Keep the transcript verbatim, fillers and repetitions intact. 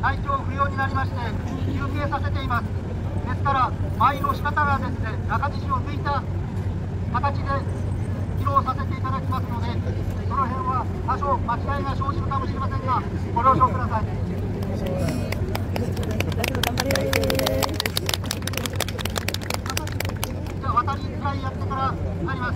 体調不良になりまして休憩させています。ですから舞の仕方がですね、中西を抜いた形で披露させていただきますので、その辺は多少間違いが生じるかもしれませんがご了承ください。じゃあ渡りいっかいやってから入ります。